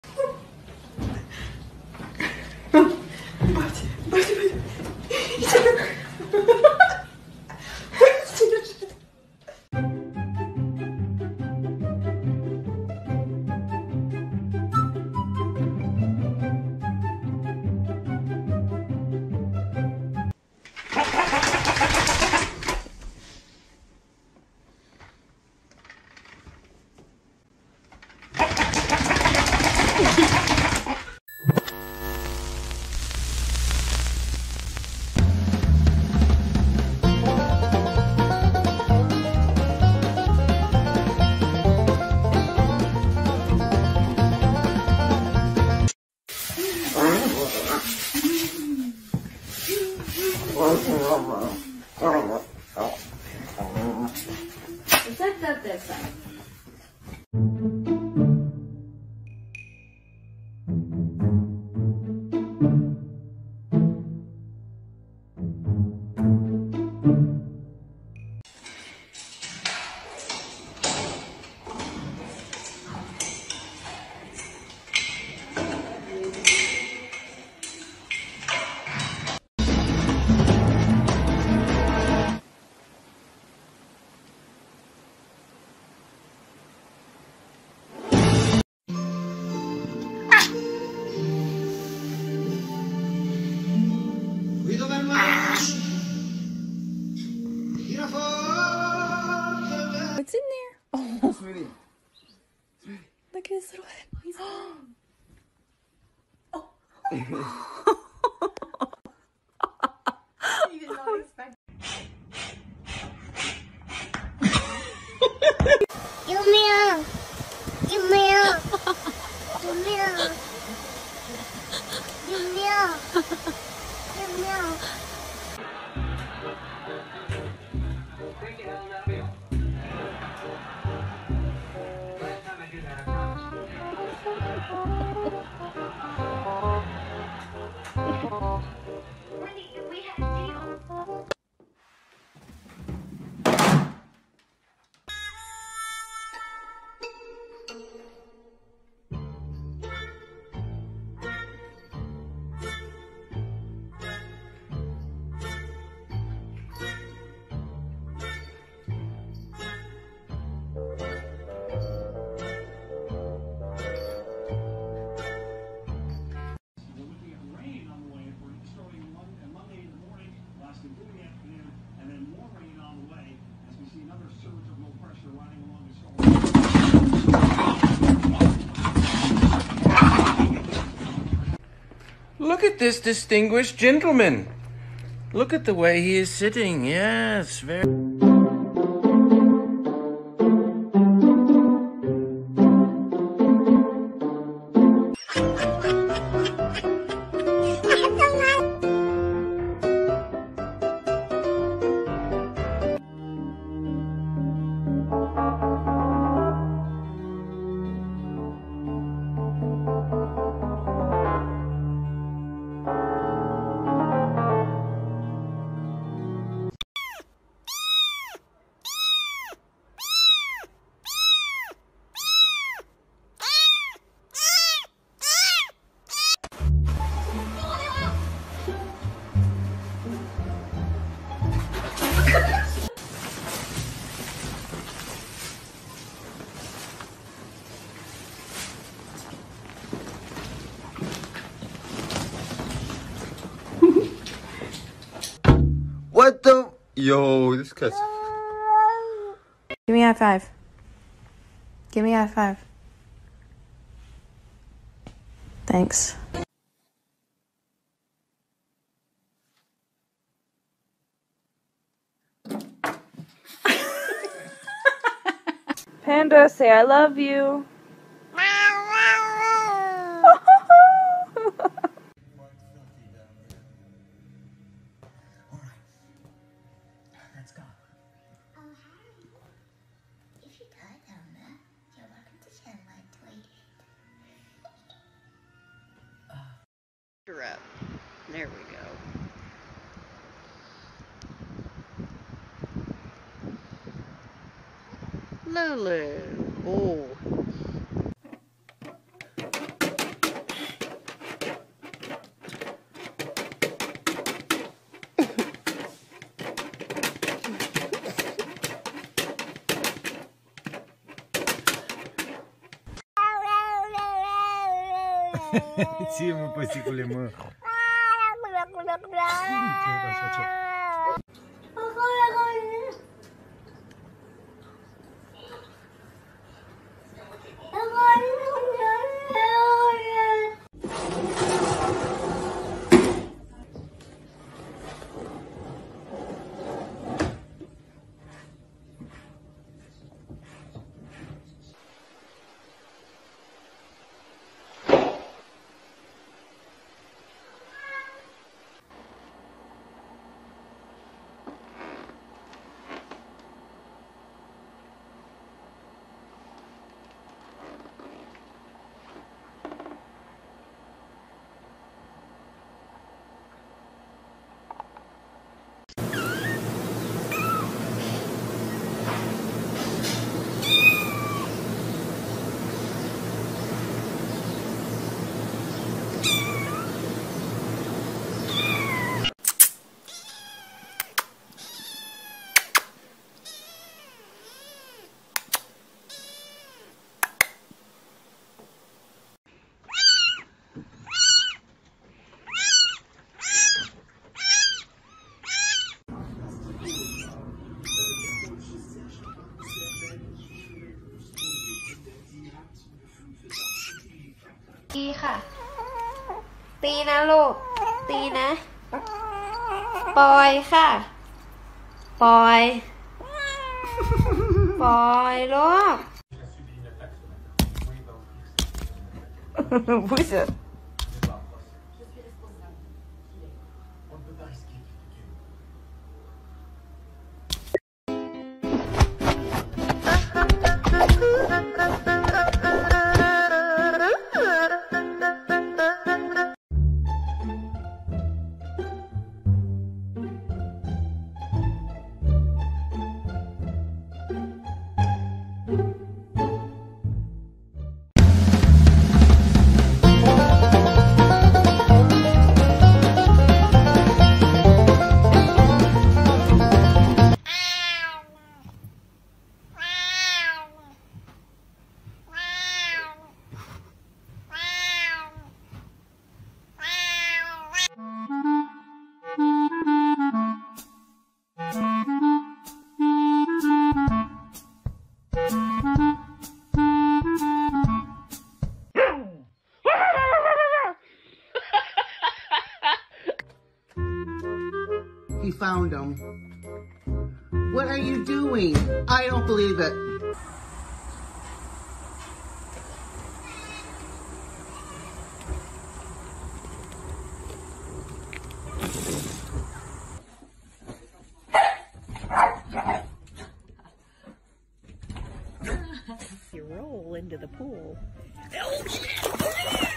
Set up this side. What's in there? Oh, sweetie. Look at his little head. He's oh. You did not expect. Give me up. Give me up. Give me up. Give me up. Give me up. We had a deal. Look at this distinguished gentleman. Look at the way he is sitting. Yes, very... What the? Yo, this cat's... Give me a high five. Give me a high five. Thanks. Panda, say I love you. Up. There we go. Lulu. Oh. Tiens, mon petit coup les mains. ตีค่ะ ตีนะลูก ตีนะ ปล่อยค่ะ ปล่อย ปล่อยลูก Push it. He found him. What are you doing? I don't believe it. You roll into the pool. Oh, shit.